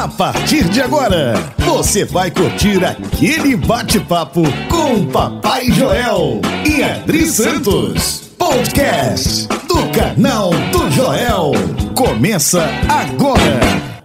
A partir de agora, você vai curtir aquele bate-papo com o Papai Joel e Adri Santos. Podcast do canal do Joel. Começa agora.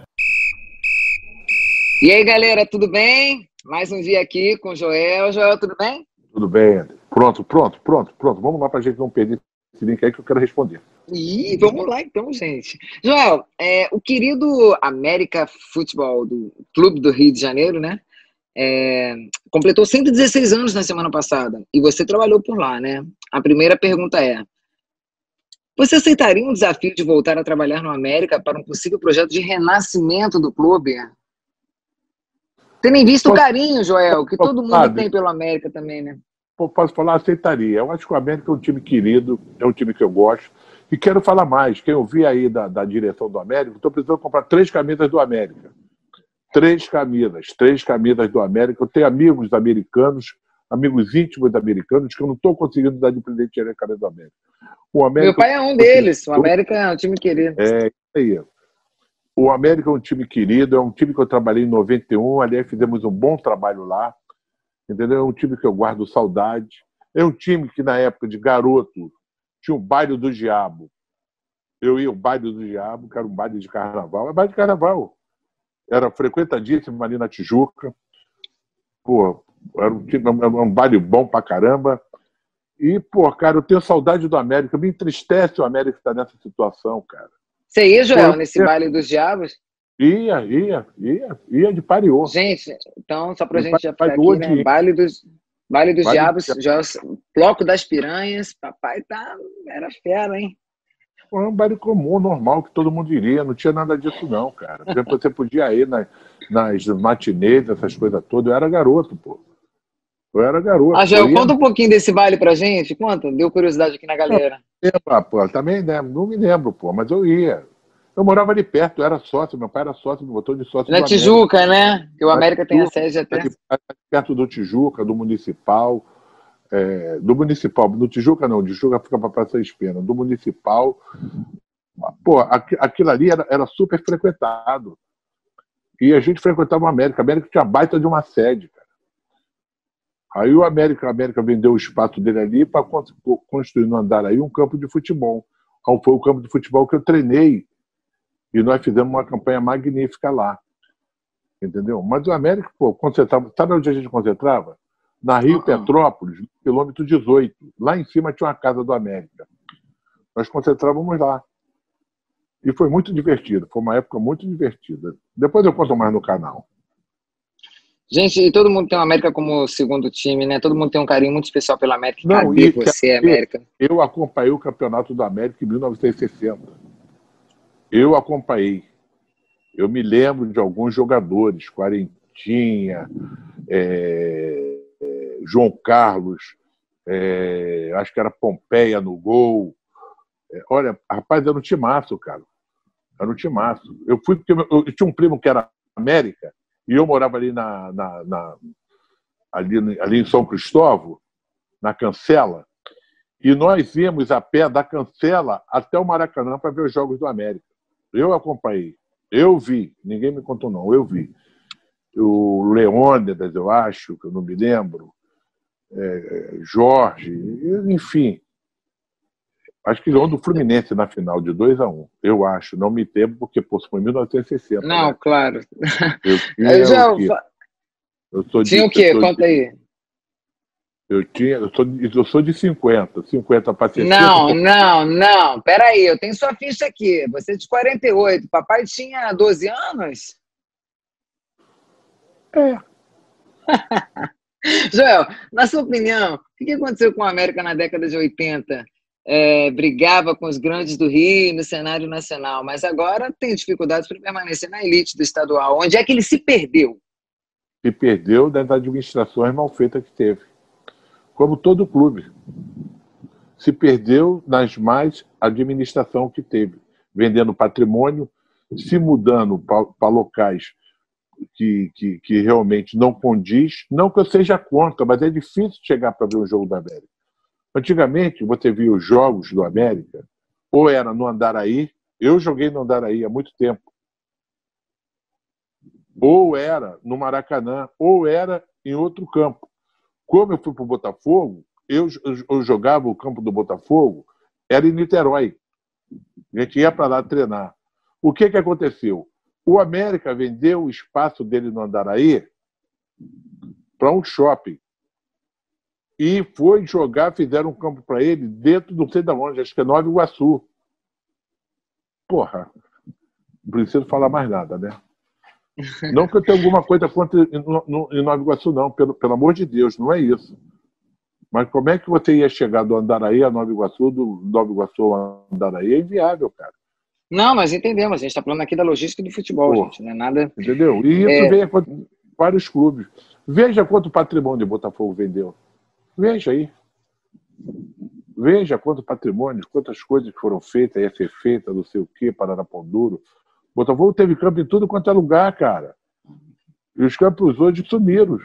E aí, galera, tudo bem? Mais um dia aqui com o Joel. Joel, tudo bem? Tudo bem, André. Pronto. Vamos lá pra gente não perder esse link aí que eu quero responder. Ih, vamos lá então, gente. Joel, o querido América Futebol, do Clube do Rio de Janeiro, né? Completou 116 anos na semana passada. E você trabalhou por lá, né? A primeira pergunta é: você aceitaria um desafio de voltar a trabalhar no América para um possível projeto de renascimento do clube? Tendo em vista o carinho, Joel, que todo mundo tem pelo América também, né? Posso falar, aceitaria. Eu acho que o América é um time querido, é um time que eu gosto. E quero falar mais. Quem eu vi aí da direção do América, estou precisando comprar 3 camisas do América. 3 camisas do América. Eu tenho amigos americanos, amigos íntimos americanos, que eu não estou conseguindo dar de presente a camisa do América. Meu pai é um deles. O América é um time querido. É isso aí. O América é um time querido, é um time que eu trabalhei em 91, aliás, fizemos um bom trabalho lá, entendeu? É um time que eu guardo saudade. É um time que, na época de garoto, tinha o baile do diabo. Eu ia ao baile do diabo, que era um baile de carnaval. É baile de carnaval. Era frequentadíssimo ali na Tijuca. Pô, era um baile bom pra caramba. E, pô, cara, eu tenho saudade do América. Me entristece o América estar nessa situação, cara. Você ia, Joel, nesse baile dos diabos? Ia de pariô. Gente, então, só pra gente já ficar aqui, né? Baile dos diabos, já, bloco das piranhas, papai era fera, hein? Foi um baile comum, normal, que todo mundo iria, não tinha nada disso não, cara. Você podia ir nas matinês, essas coisas todas. Eu era garoto, pô. Eu era garoto. Joel, conta um pouquinho desse baile pra gente, conta, deu curiosidade aqui na galera. Pô, também né, não me lembro, pô, mas eu ia. Eu morava ali perto, eu era sócio, meu pai era sócio, me botou de sócio na Tijuca, né? Que o América tem a sede até. Perto do Tijuca, do Municipal. Do Municipal, no Tijuca não, Tijuca fica para Praça Espena, do Municipal. Pô, aquilo ali era super frequentado. E a gente frequentava o América. A América tinha baita de uma sede, cara. Aí a América vendeu o espaço dele ali para construir no Andaraí um campo de futebol. Então, foi o campo de futebol que eu treinei e nós fizemos uma campanha magnífica lá. Entendeu? Mas o América, pô, concentrava. Sabe onde a gente concentrava? Na Rio Petrópolis, no quilômetro 18. Lá em cima tinha uma casa do América. Nós concentrávamos lá. E foi muito divertido. Foi uma época muito divertida. Depois eu conto mais no canal. Gente, e todo mundo tem o América como segundo time, né? Todo mundo tem um carinho muito especial pela América. Não, cadê você, América? Eu acompanhei o Campeonato do América em 1960. Eu acompanhei. Eu me lembro de alguns jogadores, Quarentinha, João Carlos, acho que era Pompeia no gol. Olha, rapaz, era um timaço, cara. Era um timaço. Eu fui porque eu tinha um primo que era América e eu morava ali ali em São Cristóvão, na Cancela, e nós íamos a pé da Cancela até o Maracanã para ver os jogos do América. Eu acompanhei. Eu vi. Ninguém me contou, não. Eu vi. O Leônidas, eu acho, que eu não me lembro. Jorge, enfim. Acho que ganhou do Fluminense na final, de 2-1. Eu acho. Não me lembro, porque foi em 1960. Não, né? Claro. Tinha o quê? Conta aí. Eu sou de 50 para 60. Não. Peraí, eu tenho sua ficha aqui. Você é de 48. Papai tinha 12 anos? Joel, na sua opinião, o que aconteceu com a América na década de 80? Brigava com os grandes do Rio no cenário nacional, mas agora tem dificuldades para permanecer na elite do estadual. Onde é que ele se perdeu? Se perdeu das administrações mal feitas que teve. Como todo clube. Se perdeu nas más administração que teve. Vendendo patrimônio, se mudando para locais que realmente não condiz. Não que eu seja contra, mas é difícil chegar para ver um jogo da América. Antigamente, você via os jogos do América, ou era no Andaraí. Eu joguei no Andaraí há muito tempo. ou era no Maracanã, ou era em outro campo. Como eu fui para o Botafogo, eu jogava o campo do Botafogo, era em Niterói. A gente ia para lá treinar. O que aconteceu? O América vendeu o espaço dele no Andaraí para um shopping. E foi jogar, fizeram um campo para ele dentro, não sei de onde, acho que é Nova Iguaçu. Porra, não preciso falar mais nada, né? Não que eu tenha alguma coisa contra em Nova Iguaçu, não, pelo amor de Deus, não é isso. Mas como é que você ia chegar do Andaraí a Nova Iguaçu, do Nova Iguaçu ao Andaraí? É inviável, cara. Não, nós entendemos. A gente está falando aqui da logística do futebol, gente. Não é nada. Entendeu? E isso vem com vários clubes. Veja quanto patrimônio o Botafogo vendeu. Veja aí. Veja quanto patrimônio, quantas coisas foram feitas, ia ser feita, não sei o quê, Pararapão Duro. O Botafogo teve campo em tudo quanto é lugar, cara. E os campos hoje sumiram.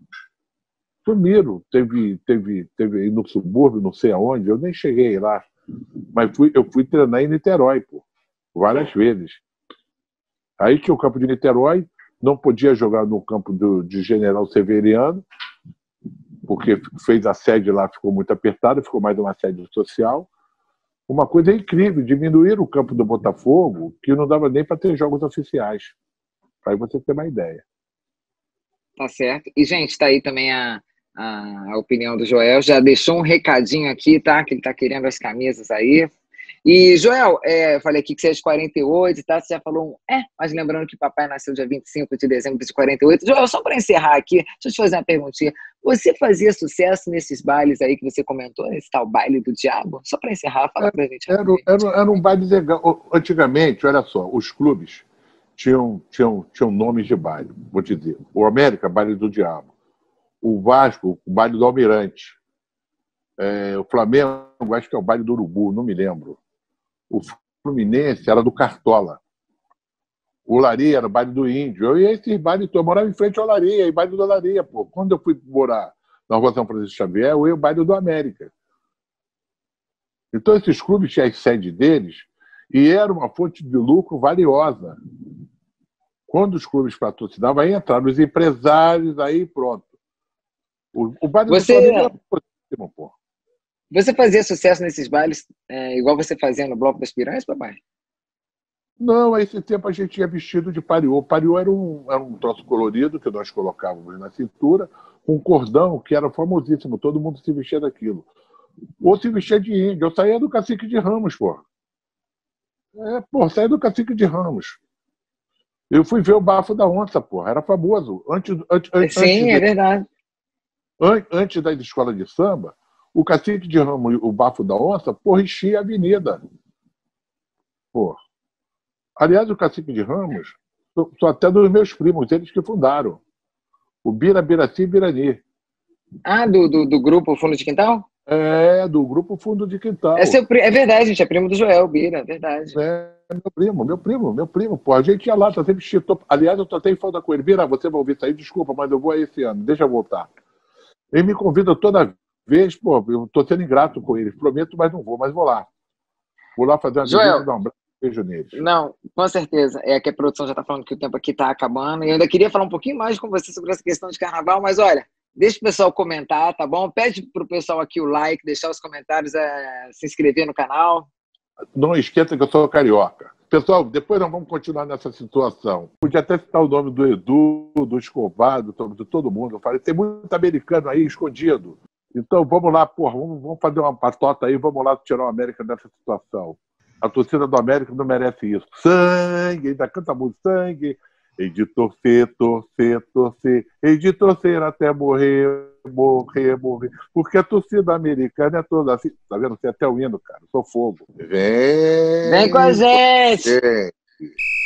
Sumiram. Teve aí no subúrbio, não sei aonde, eu nem cheguei lá. Mas eu fui treinar em Niterói, pô, várias vezes. Aí tinha o campo de Niterói, não podia jogar no campo de General Severiano, porque fez a sede lá, ficou muito apertada, ficou mais uma sede social. Uma coisa incrível, diminuir o campo do Botafogo, que não dava nem para ter jogos oficiais. Para você ter uma ideia. Tá certo. E, gente, tá aí também a opinião do Joel. Já deixou um recadinho aqui, tá? Que ele tá querendo as camisas aí. E, Joel, eu falei aqui que você é de 48, tá? Você já falou mas lembrando que papai nasceu dia 25 de dezembro de 48. Joel, só para encerrar aqui, deixa eu te fazer uma perguntinha. Você fazia sucesso nesses bailes aí que você comentou, nesse tal baile do diabo? Só para encerrar, fala pra gente. Era um baile legal. Antigamente, olha só, os clubes tinham nomes de baile, vou te dizer. O América, baile do diabo. O Vasco, o baile do Almirante. O Flamengo, acho que é o baile do Urubu, não me lembro. O Fluminense era do Cartola. O Olaria era o baile do Índio. Eu ia esse baile todo. Eu morava em frente ao Olaria, e baile do Olaria, pô. Quando eu fui morar na Rua São Francisco Xavier, eu ia o baile do América. Então, esses clubes tinham a sede deles e era uma fonte de lucro valiosa. Quando os clubes patrocinavam, aí entraram os empresários, aí pronto. O baile do Flamengo era possível, pô. Você fazia sucesso nesses bailes igual você fazia no Bloco das Piranhas, papai? Não, a esse tempo a gente ia vestido de pariô. Pariô era um troço colorido que nós colocávamos na cintura, com um cordão que era famosíssimo, todo mundo se vestia daquilo. Ou se vestia de índio. Eu saía do Cacique de Ramos, pô. Saía do Cacique de Ramos. Eu fui ver o Bafo da Onça, pô. Era famoso. Sim, é verdade. Antes da escola de samba, o Cacique de Ramos e o Bafo da Onça, enchia a avenida. Pô. Aliás, o Cacique de Ramos, sou até dos meus primos, eles que fundaram. O Biraci e Birani. Ah, do grupo Fundo de Quintal? Do grupo Fundo de Quintal. É verdade, gente, é primo do Joel, Bira, é verdade. Meu primo, pô. A gente ia lá, tá sempre cheio. Aliás, eu tô até em falta com ele. Bira, você vai ouvir isso aí, desculpa, mas eu vou aí esse ano, deixa eu voltar. Ele me convida toda vez, pô, eu tô sendo ingrato com ele, prometo, mas não vou, mas vou lá. Vou lá fazer uma visita, dar um beijo neles. Não, com certeza. É que a produção já tá falando que o tempo aqui tá acabando, e eu ainda queria falar um pouquinho mais com você sobre essa questão de carnaval, mas olha, deixa o pessoal comentar, tá bom? Pede pro pessoal aqui o like, deixar os comentários, se inscrever no canal. Não esqueça que eu sou carioca. Pessoal, depois nós vamos continuar nessa situação. Podia até citar o nome do Edu, do Escobar, de todo mundo. Eu falei, tem muito americano aí escondido. Então vamos lá, porra, vamos fazer uma patota aí, vamos lá tirar o América dessa situação. A torcida do América não merece isso. Sangue, ainda canta muito sangue. Hei de torcer, torcer, torcer. Hei de torcer até morrer, morrer, morrer. Porque a torcida americana é toda assim. Tá vendo? Tem até o hino, cara. Eu sou fogo. Vem com a gente!